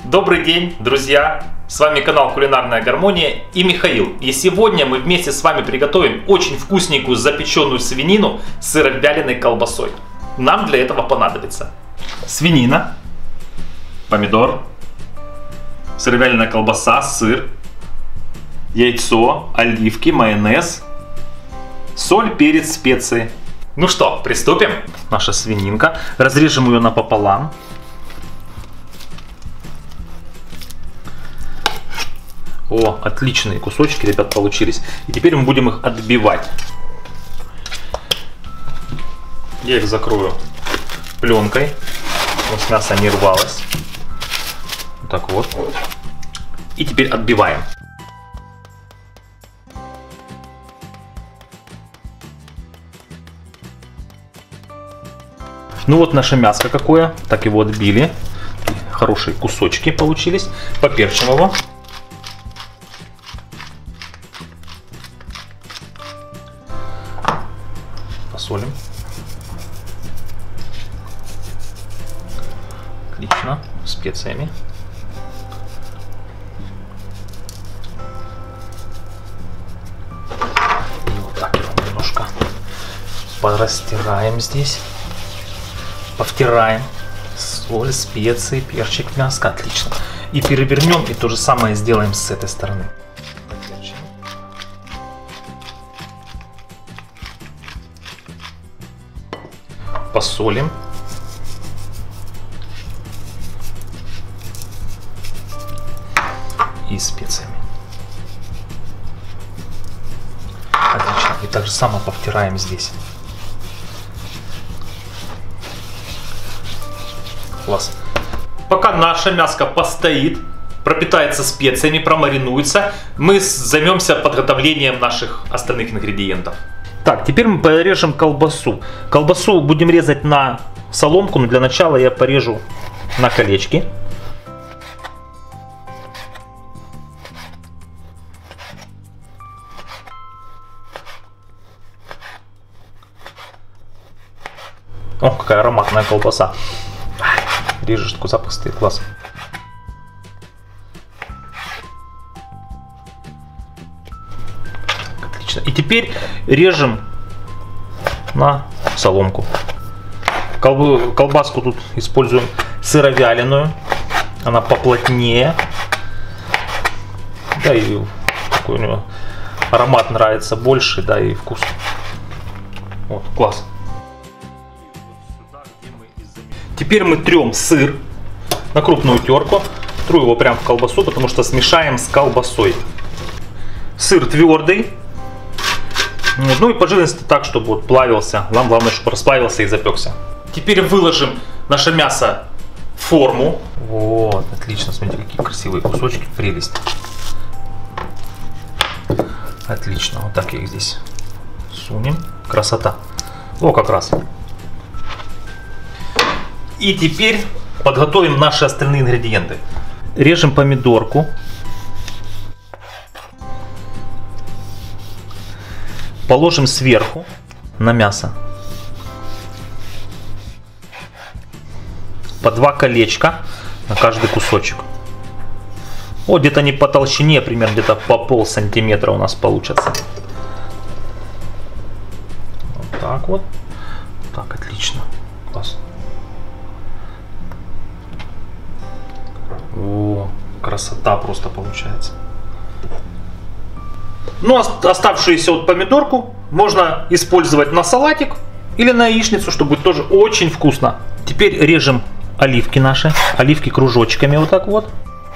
Добрый день, друзья! С вами канал Кулинарная Гармония и Михаил. И сегодня мы вместе с вами приготовим очень вкусненькую запеченную свинину с сыровяленой колбасой. Нам для этого понадобится свинина, помидор, сыровяленая колбаса, сыр, яйцо, оливки, майонез, соль, перец, специи. Ну что, приступим? Наша свининка. Разрежем ее напополам. О, отличные кусочки, ребят, получились. И теперь мы будем их отбивать. Я их закрою пленкой, чтобы мясо не рвалось. Вот так вот. И теперь отбиваем. Ну вот наше мясо какое. Так его отбили. Хорошие кусочки получились. Поперчим его. Посолим. Отлично. Специями. И вот так его немножко порастираем здесь. Повтираем. Соль, специи, перчик, мяско. Отлично. И перевернем. И то же самое сделаем с этой стороны. Посолим. И специями. Отлично. И так же само повтираем здесь. Класс. Пока наша мяско постоит, пропитается специями, промаринуется, мы займемся подготовлением наших остальных ингредиентов. Так, теперь мы порежем колбасу. Колбасу будем резать на соломку, но для начала я порежу на колечки. О, какая ароматная колбаса. Режешь, такой запах стоит, класс. Отлично. И теперь режем на соломку. Колбаску тут используем сыровяленую. Она поплотнее. Да, и такой у нее аромат нравится больше, да, и вкус. Вот, класс. Теперь мы трем сыр на крупную терку. Тру его прям в колбасу, потому что смешаем с колбасой. Сыр твердый. Ну и по жирности так, чтобы вот плавился. Нам главное, чтобы расплавился и запекся. Теперь выложим наше мясо в форму. Вот, отлично. Смотрите, какие красивые кусочки. Прелесть. Отлично. Вот так я их здесь сунем. Красота. О, как раз. И теперь подготовим наши остальные ингредиенты. Режем помидорку. Положим сверху на мясо. По 2 колечка на каждый кусочек. Вот где-то не по толщине, примерно где-то по полсантиметра у нас получится. Вот так вот. Так, отлично. Класс. О, красота просто получается. Ну, оставшуюся вот помидорку можно использовать на салатик или на яичницу, что будет тоже очень вкусно. Теперь режем оливки наши, оливки кружочками вот так вот.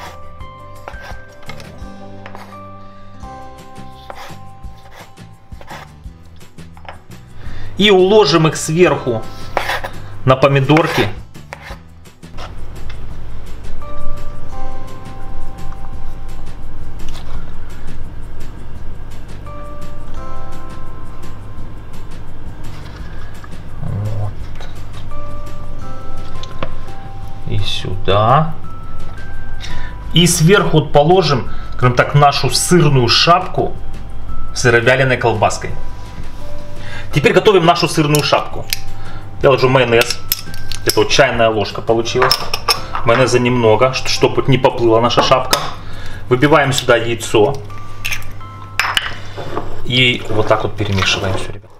И уложим их сверху на помидорки. И сюда. И сверху положим, скажем так, нашу сырную шапку сыровяленой колбаской. Теперь готовим нашу сырную шапку. Я ложу майонез. Это вот чайная ложка получилась. Майонеза немного, чтобы не поплыла наша шапка. Выбиваем сюда яйцо. И вот так вот перемешиваем все, ребят.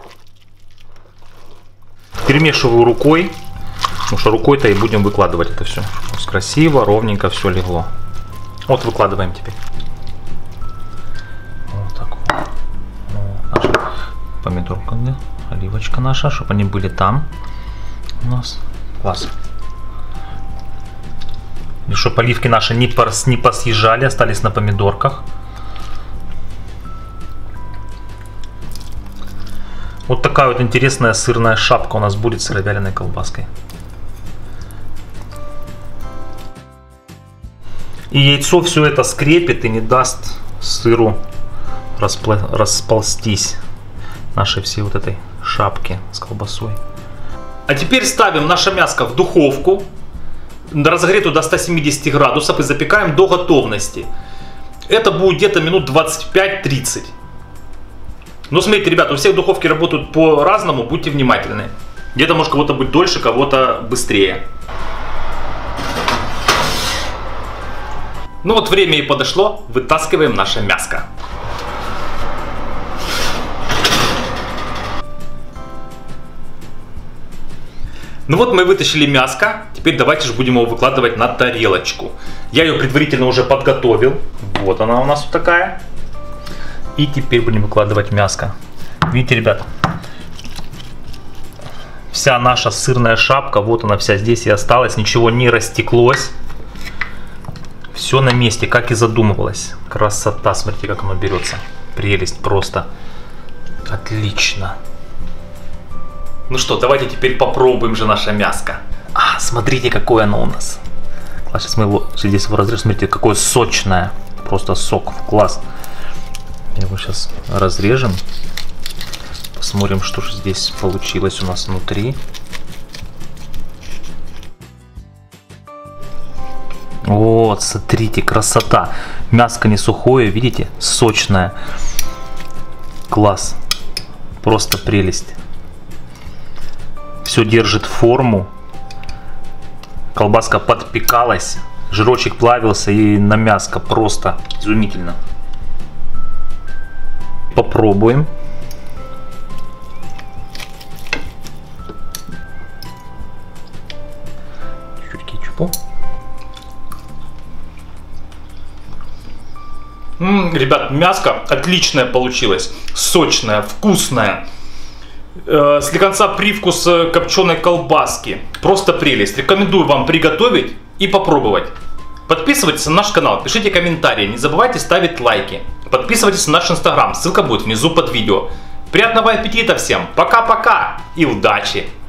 Перемешиваю рукой. Потому что рукой-то и будем выкладывать это все. Красиво, ровненько все легло. Вот выкладываем теперь. Вот так вот. Наша помидорка, да? Оливочка наша, чтобы они были там у нас. Класс. И чтобы оливки наши не посъезжали, остались на помидорках. Вот такая вот интересная сырная шапка у нас будет с сыровяленой колбаской. И яйцо все это скрепит и не даст сыру расползтись нашей всей вот этой шапки с колбасой. А теперь ставим наше мяско в духовку, разогретую до 170 градусов, и запекаем до готовности. Это будет где-то минут 25-30. Но смотрите, ребята, у всех духовки работают по-разному, будьте внимательны. Где-то может кого-то будет дольше, кого-то быстрее. Ну вот время и подошло, вытаскиваем наше мяско. Ну вот мы вытащили мяско, теперь давайте же будем его выкладывать на тарелочку. Я ее предварительно уже подготовил, вот она у нас вот такая. И теперь будем выкладывать мяско. Видите, ребята, вся наша сырная шапка, вот она вся здесь и осталась, ничего не растеклось. Все на месте, как и задумывалось. Красота, смотрите, как оно берется. Прелесть просто. Отлично. Ну что, давайте теперь попробуем же наше мяско. Смотрите, какое оно у нас. Сейчас мы его здесь разрежем. Смотрите, какое сочное. Просто сок. Класс. Его сейчас разрежем. Посмотрим, что же здесь получилось у нас внутри. Вот, смотрите, красота. Мяско не сухое, видите? Сочное. Класс. Просто прелесть. Все держит форму. Колбаска подпекалась. Жирочек плавился и на мяско. Просто изумительно. Попробуем. Чуть-чуть кетчупу. Ребят, мяско отличное получилось. Сочное, вкусное. Слегка привкус копченой колбаски. Просто прелесть. Рекомендую вам приготовить и попробовать. Подписывайтесь на наш канал, пишите комментарии, не забывайте ставить лайки. Подписывайтесь на наш инстаграм, ссылка будет внизу под видео. Приятного аппетита всем, пока-пока и удачи!